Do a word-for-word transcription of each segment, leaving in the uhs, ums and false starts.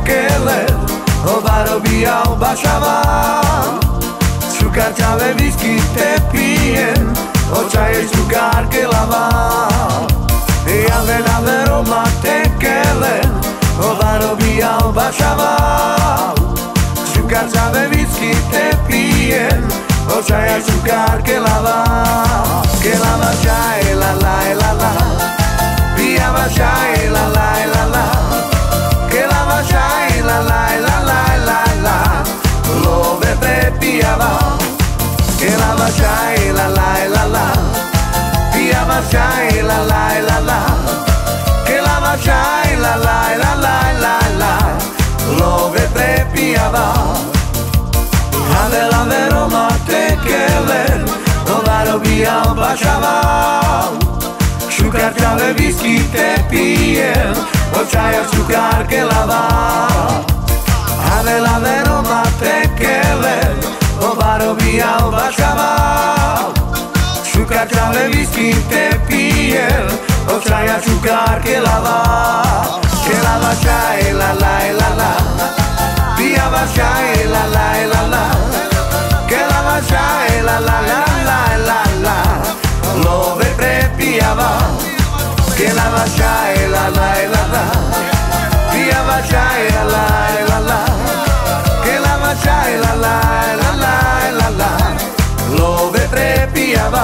tekele, ovaro bijal bašava. Šukarčave whisky te pijem, očaje šukarke lava. Ja vena veroma tekele, ovaro bijal bašava. Šukarčave whisky te pijem, očaje šukarke lava. Que lava čaj, la la la la, pijava čaj, la la la la. Que lava čaj, la la la la la la, love prepijava. Que lava čaj, la la la la, pijava čaj, la la la la. Que lava čaj, la la la la la la, love prepijava. Ave la veroma tekele, ovaro bijal bašava. Šukarčave whisky te pijem, očaja šukarke lava. Ave la veroma tekele, ovaro bijal bašava. Šukarčave whisky te pijem, očaja šukarke lava. Que lava čaj, la la la la, pijava čaj, la la la la. Que lava čaj, la la la la la la, love prepijava. Que lava čaj, la la la la, pijava čaj, la la la la. Que lava čaj, la la la la la la, love prepijava.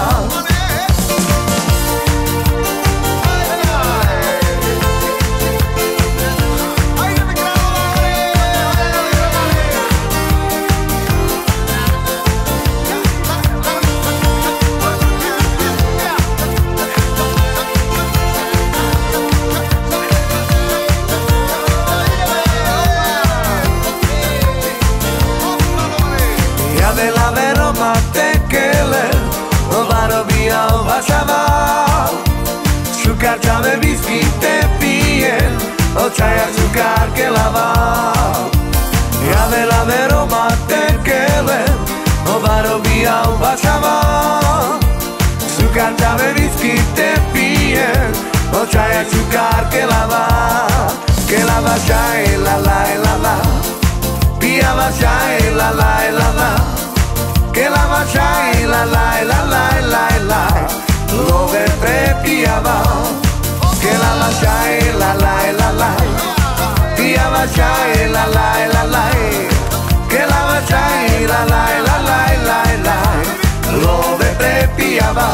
La veroma tekele, ovaro bijal bašava. Šukarčave whisky te pijem, očaja šukarke lava. Ja vela veroma tekele, ovaro bijal bašava. Šukarčave whisky te pijem, očaja šukarke lava. Que lava čaj, la la la la, pijava čaj, la la la la. Que lava čaj, la la la la la la, love prepijava. Que lava čaj, la la la la, pijava čaj, la la la la. Que lava čaj, la la la la la la, love prepijava.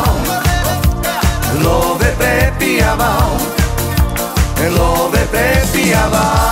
Love prepijava, love prepijava.